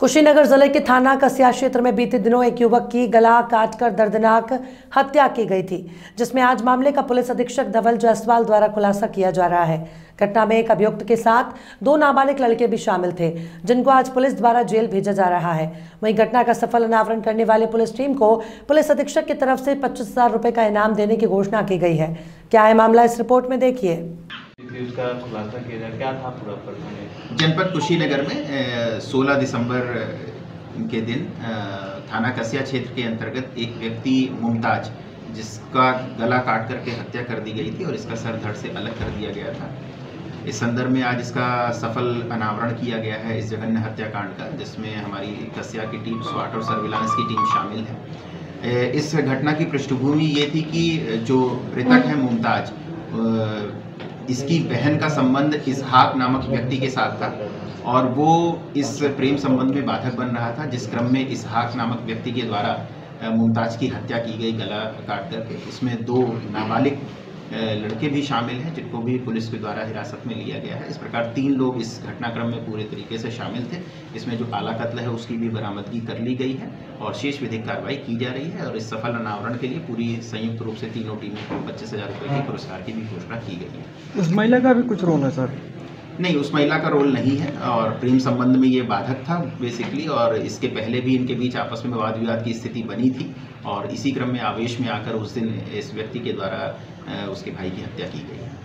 कुशीनगर जिले के थाना कसिया क्षेत्र में बीते दिनों एक युवक की गला काटकर दर्दनाक हत्या की गई थी, जिसमें आज मामले का पुलिस अधीक्षक धवल जायसवाल द्वारा खुलासा किया जा रहा है। घटना में एक अभियुक्त के साथ 2 नाबालिग लड़के भी शामिल थे, जिनको आज पुलिस द्वारा जेल भेजा जा रहा है। वहीं घटना का सफल अनावरण करने वाले पुलिस टीम को पुलिस अधीक्षक की तरफ से 25,000 रुपए का इनाम देने की घोषणा की गई है। क्या है मामला, इस रिपोर्ट में देखिए। उसका खुलासा किया जाए, क्या था पूरा प्रकरण? जनपद कुशीनगर में 16 दिसंबर के दिन थाना कसिया क्षेत्र के अंतर्गत एक व्यक्ति मुमताज, जिसका गला काट करके हत्या कर दी गई थी और इसका सर धड़ से अलग कर दिया गया था। इस संदर्भ में आज इसका सफल अनावरण किया गया है इस जघन्य हत्याकांड का, जिसमें हमारी कसिया की टीम, स्वाट और सर्विलांस की टीम शामिल है। इस घटना की पृष्ठभूमि ये थी कि जो मृतक है मुमताज, इसकी बहन का संबंध इसहाक नामक व्यक्ति के साथ था और वो इस प्रेम संबंध में बाधक बन रहा था, जिस क्रम में इसहाक नामक व्यक्ति के द्वारा मुमताज की हत्या की गई गला काट करके। इसमें 2 नाबालिग लड़के भी शामिल हैं, जिनको भी पुलिस के द्वारा हिरासत में लिया गया है। इस प्रकार 3 लोग इस घटनाक्रम में पूरे तरीके से शामिल थे। इसमें जो आला कत्ल है उसकी भी बरामदगी कर ली गई है और शेष विधिक कार्रवाई की जा रही है। और इस सफल अनावरण के लिए पूरी संयुक्त रूप से तीनों टीमों को 25,000 रुपये के पुरस्कार की भी घोषणा की गई है। उस महिला का भी कुछ रोल है सर? नहीं, उस महिला का रोल नहीं है और प्रेम संबंध में ये बाधक था बेसिकली, और इसके पहले भी इनके बीच आपस में वाद विवाद की स्थिति बनी थी और इसी क्रम में आवेश में आकर उस दिन इस व्यक्ति के द्वारा उसके भाई की हत्या की गई है।